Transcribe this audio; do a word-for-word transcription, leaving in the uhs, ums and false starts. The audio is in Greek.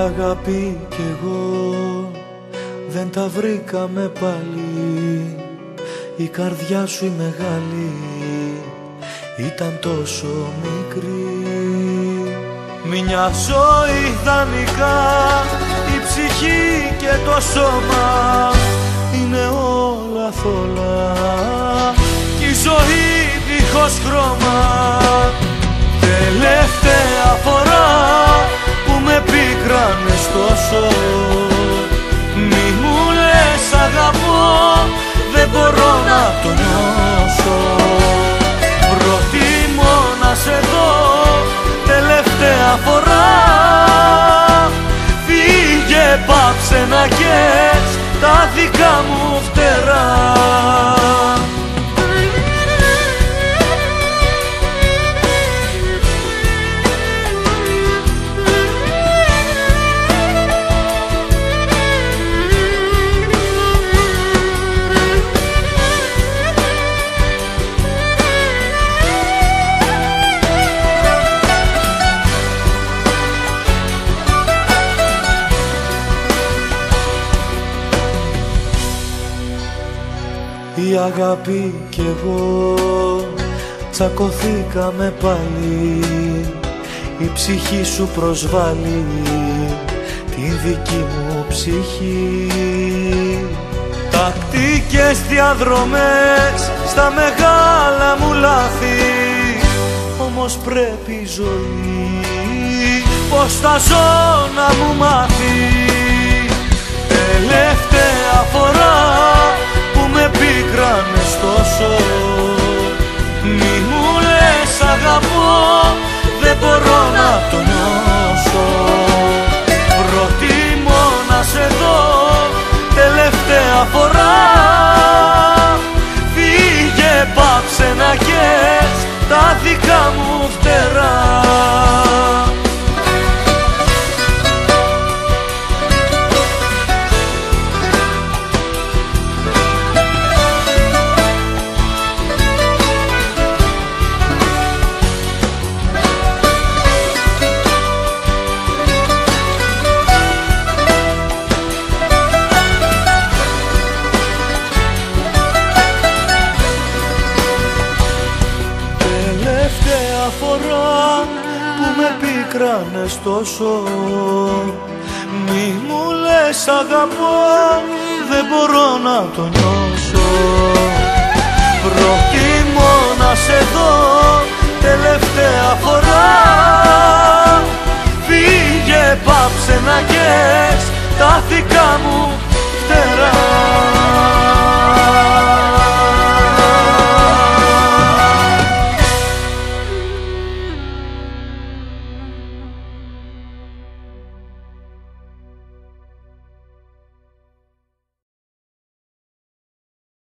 αγάπη κι εγώ δεν τα βρήκαμε πάλι. Η καρδιά σου η μεγάλη ήταν τόσο μικρή. Μια ζωή ιδανικά, η ψυχή και το σώμα είναι όλα θολά κι η ζωή δίχως χρώμα. Τελευταία φορά που με πίκρανες τόσο, μη μου λες αγαπώ, δεν μπορώ να το νιώσω. Προτιμώ να σε δω τελευταία φορά. Φύγε, πάψε να καις τα δικά μου φτερά. Η αγάπη κι εγώ τσακωθήκαμε πάλι. Η ψυχή σου προσβάλλει την δική μου ψυχή. Τακτικές διαδρομές στα μεγάλα μου λάθη, όμως πρέπει η ζωή πως θα ζω να μου μάθει. Τελευταία φορά που με πίκρανες τόσο, μη μου λες αγαπώ, δεν μπορώ να το νιώσω. Προτιμώ να σε δω τελευταία φορά. Φύγε, πάψε να καις τα δικά μου φτερά. Φορά που με πίκρανες τόσο, μη μου λες αγαπώ, δεν μπορώ να το νιώσω. Προτιμώ να σε δω τελευταία φορά. Φύγε, πάψε να καις τα δικά μου φτερά.